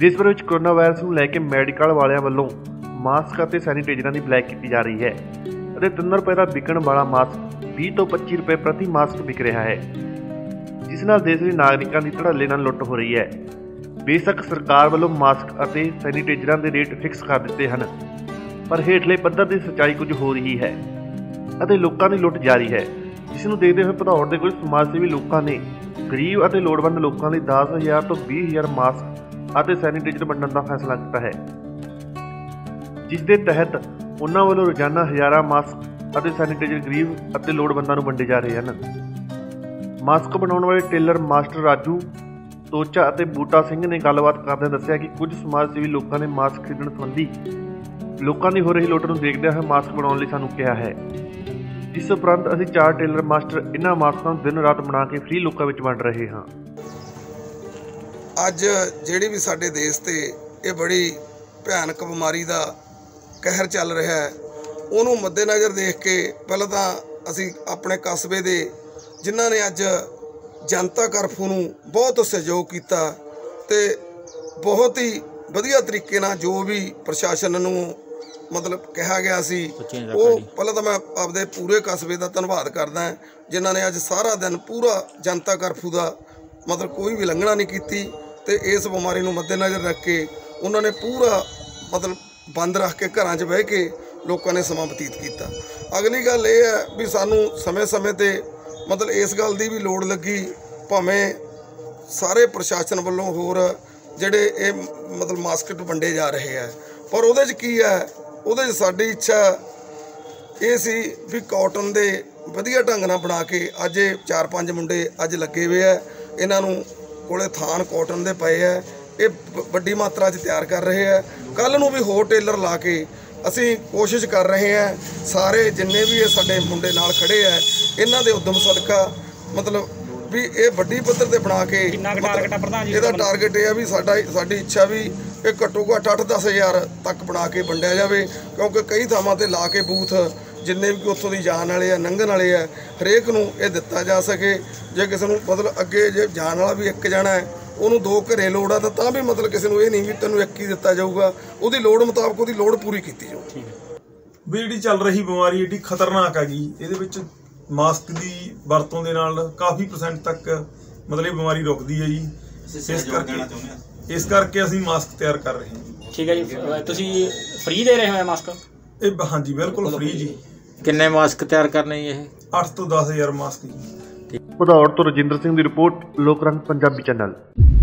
देश भर में कोरोना वायरस को लैके मैडिकल वालियां वालों मास्क और सैनीटाइजर की ब्लैक की जा रही है। 3 रुपए का बिकन वाला मास्क 20 तो 25 रुपए प्रति मास्क बिक रहा है, जिस नाल देश के नागरिकों की धड़ल्ले नाल लुੱਟ हो रही है। बेशक सरकार वालों मास्क और सैनीटाइजर के रेट फिक्स कर दिते हैं, पर हेठले पद्धर की सच्चाई कुछ हो रही है और लोगों की लुੱਟ जारी है, जिसनूं देखते हुए भदौड़ के कुछ समाज सेवी लोगों ने गरीब और लोड़वंद लोगों लिए 10,000 तो 20,000 मास्क और सैनीटाइजर वंडण का फैसला किया है, जिस दे तहत उन्होंने वालों रोजाना हज़ारों मास्क और सैनीटाइजर गरीब और लोड़वंदों को वंडे जा रहे हैं। मास्क बनाने वाले टेलर मास्टर राजू तोचा और बूटा सिंह ने गलबात करदे दस्सिया कि कुछ समाज सेवी लोगों ने मास्क खरीदण संबंधी लोगों की हो रही लुੱਟ ਨੂੰ देखते हुए मास्क बनाने ਲਈ ਸਾਨੂੰ ਕਿਹਾ है। इस उपरंत ਅਸੀਂ 4 टेलर मास्टर इन्हां मास्कों दिन रात बना के फ्री लोगों में वंड रहे हैं। ਅੱਜ ਜਿਹੜੀ ਵੀ ਸਾਡੇ ਦੇਸ਼ ਤੇ ਇਹ ਬੜੀ ਭਿਆਨਕ ਬਿਮਾਰੀ ਦਾ ਕਹਿਰ ਚੱਲ ਰਿਹਾ ਹੈ, ਉਹਨੂੰ ਮੱਦੇਨਜ਼ਰ ਦੇਖ ਕੇ ਪਹਿਲਾਂ ਤਾਂ ਅਸੀਂ ਆਪਣੇ ਕਸਬੇ ਦੇ ਜਿਨ੍ਹਾਂ ਨੇ ਅੱਜ ਜਨਤਾ ਕਰਫਿਊ ਨੂੰ ਬਹੁਤ ਸਹਿਯੋਗ ਕੀਤਾ ਤੇ ਬਹੁਤ ਹੀ ਵਧੀਆ ਤਰੀਕੇ ਨਾਲ ਜੋ ਵੀ ਪ੍ਰਸ਼ਾਸਨ ਨੂੰ मतलब कहा गया सी वो पहले तो मैं आपदे पूरे कस्बे का धन्यवाद करदा जिन्होंने अज सारा दिन पूरा जनता करफ्यू का मतलब कोई भी लंघना नहीं की ते इस बीमारी को मद्देनज़र रख के उन्होंने पूरा मतलब बंद रख के घर च बह के लोगों ने समा बतीत किया। अगली गल ये है भी सानू समय समय ते मतलब इस गल की भी लोड़ लगी, भावें सारे प्रशासन वालों होर जिहड़े ये मतलब मास्क वंडे जा रहे हैं, पर उहदे च की है ਉਹਦੇ 'ਚ ਸਾਡੀ ਇੱਛਾ ਇਹ ਸੀ ਵੀ ਕਾਟਨ ਦੇ ਵਧੀਆ ਢੰਗ ਨਾਲ ਬਣਾ ਕੇ ਅੱਜ ਇਹ 4-5 ਮੁੰਡੇ ਅੱਜ ਲੱਗੇ ਹੋਏ ਆ, ਇਹਨਾਂ ਨੂੰ ਕੋਲੇ ਥਾਨ ਕਾਟਨ ਦੇ ਪਏ ਆ, ਇਹ ਵੱਡੀ ਮਾਤਰਾ 'ਚ ਤਿਆਰ ਕਰ ਰਹੇ ਆ। ਕੱਲ੍ਹ ਨੂੰ ਵੀ ਹੋਰ ਟੇਲਰ ਲਾ ਕੇ ਅਸੀਂ ਕੋਸ਼ਿਸ਼ ਕਰ ਰਹੇ ਆ, ਸਾਰੇ ਜਿੰਨੇ ਵੀ ਇਹ ਸਾਡੇ ਮੁੰਡੇ ਨਾਲ ਖੜੇ ਆ ਇਹਨਾਂ ਦੇ ਉਦਮ ਸਦਕਾ मतलब भी ये वड्डी पद्धर ते बना के ਇਹਦਾ टारगेट यह भी साडी इच्छा भी ये घट्टो घट्ट 8-10 हज़ार तक बना के वंडिया जाए, क्योंकि कई थावां ते ला के बूथ जिन्ने भी उत्थों दी जान वाले लंघण वाले है हरेक नूं ये दिता जा सके। जे किसी नूं मतलब अगे जे जान वाला भी एक जाना है उन्होंने 2 घरे लोड़ है तो भी मतलब किसी नूं ये नहीं भी तैनूं एक ही दिता जाऊगा, उहदी लोड़ मुताबक उहदी लोड़ पूरी कीती जाऊगी। भी जी चल रही बीमारी एडी खतरनाक हैगी, इहदे विच मास्क की वरतों के नाल काफ़ी % तक मतलब बीमारी रुकती है जी। इस करके असीं मास्क तैयार कर रहे हैं। ठीक है जी, तुसीं फ्री दे रहे हो मास्क? हाँ जी बिल्कुल फ्री जी। किन्ने मास्क तैयार करने ये? 8 तो 10 हज़ार मास्क जी। भदौड़ तो रजिंदर सिंह की रिपोर्ट, लोक रंग पंजाबी चैनल।